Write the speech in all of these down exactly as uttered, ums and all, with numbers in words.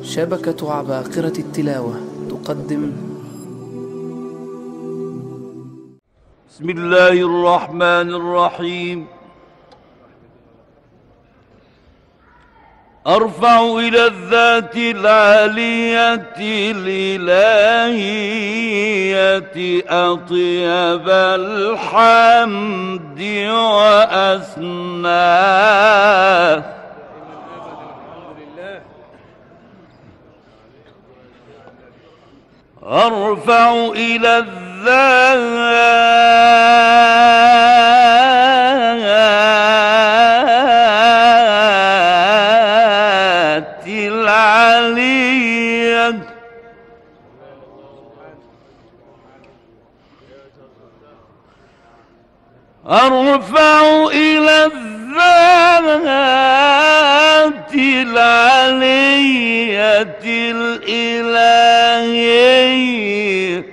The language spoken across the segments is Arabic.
شبكة عباقرة التلاوة تقدم. بسم الله الرحمن الرحيم. أرفع إلى الذات العالية الإلهية أطيب الحمد وأسناه، أرفع إلى الذات العلية أرفع إلى الذات العلية الإلهية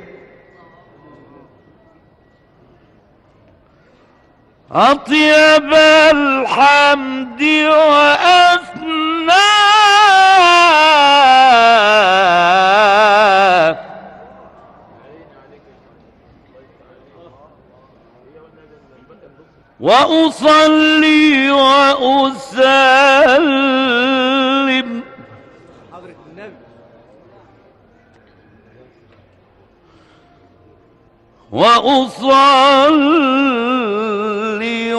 أطيب الحمد وأثناه، وأصلي وأسلم وأصلي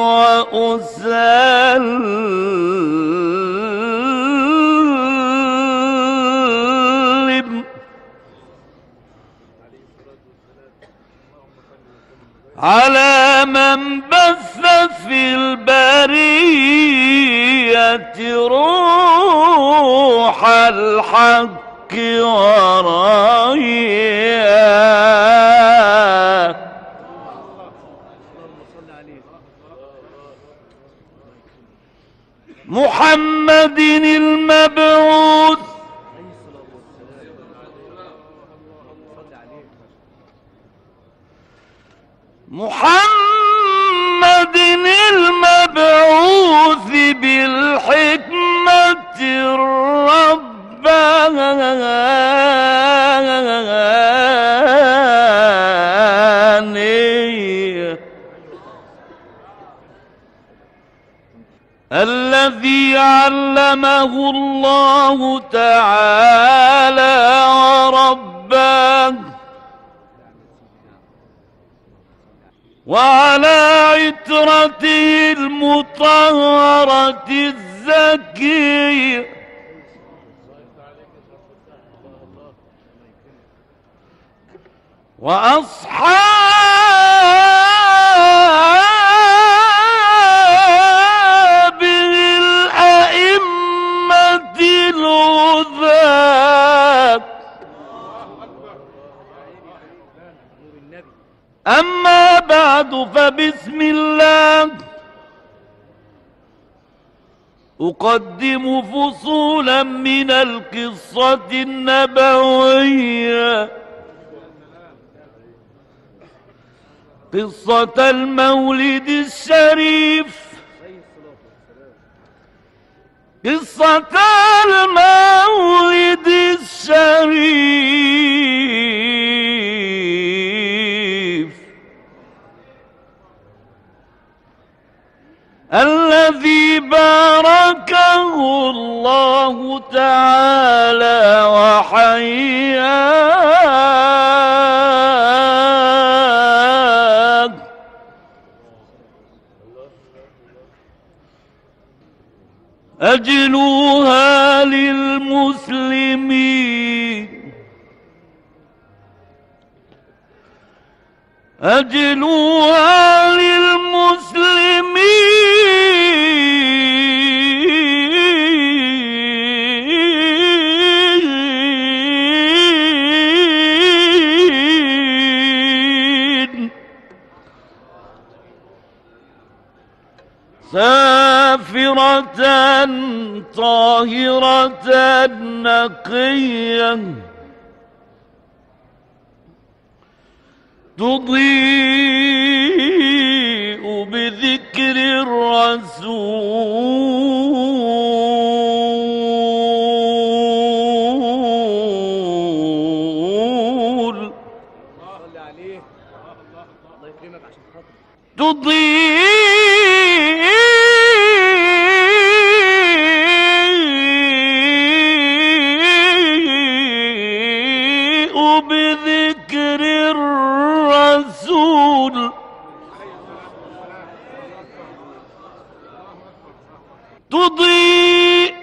وأسلم على من بث في البرية روح الحق ورأيه، محمد المبعوث محمد المبعوث بالحكمة الربانية الذي علمه الله تعالى ورباه، وعلى عترته المطهرة الزكية وأصحابه الأئمة الهداة. أما بعد، فبسم الله أقدم فصولا من القصة النبوية، قصة المولد الشريف، قصة المولد الشريف الذي باركه الله تعالى وحياه، أجلوها للمسلمين، أجلوها للمسلمين سافرة طاهرة نقية تضيء بذكر الرسول تضيء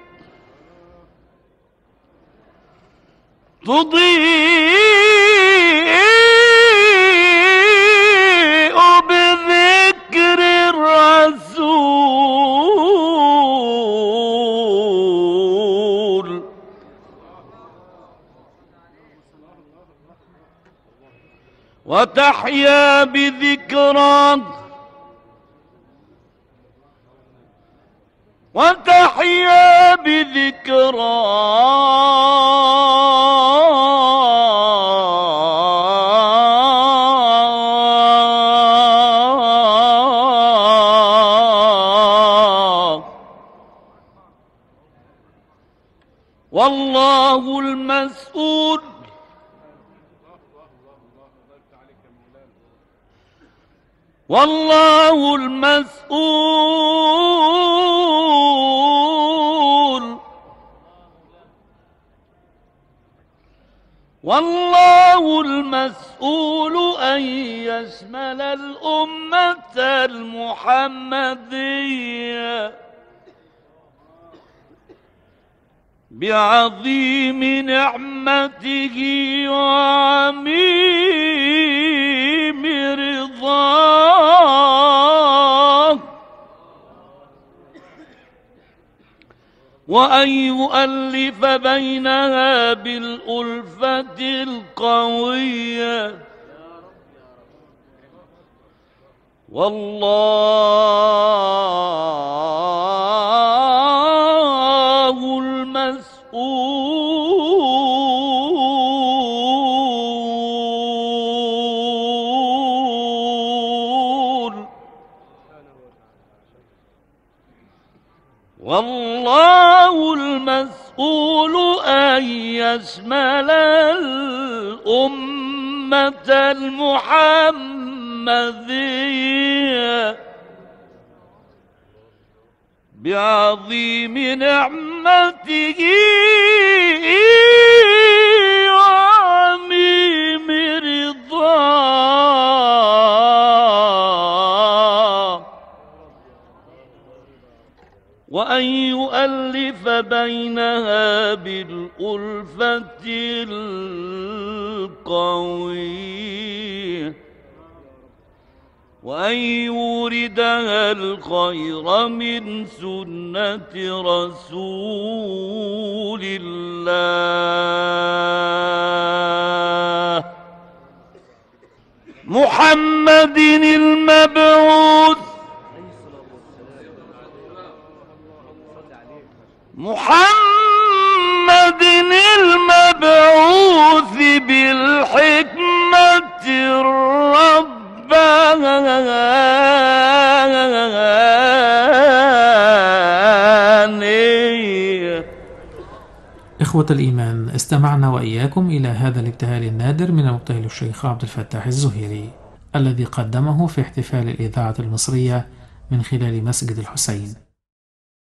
تضيء بذكر الرسول وتحيا بذكرى وتحيا بذكرى والله المسؤول والله المسؤول والله المسؤول أن يشمل الأمة المحمدية بعظيم نعمته وعميم رضاه وأن يؤلف بينها بالألفة القوية والله المسؤول والله المسؤول أن يشمل الأمة المحمدية بعظيم نعمته وعميم رضاه وأن يؤلف بينها بالألفة القوية وأن يوردها الخير من سنة رسول الله محمد المبعوث محمد المبعوث بالحكمة الربانية. إخوة الإيمان، استمعنا وإياكم إلى هذا الابتهال النادر من المبتهل الشيخ عبد الفتاح الزهيري الذي قدمه في احتفال الإذاعة المصرية من خلال مسجد الحسين.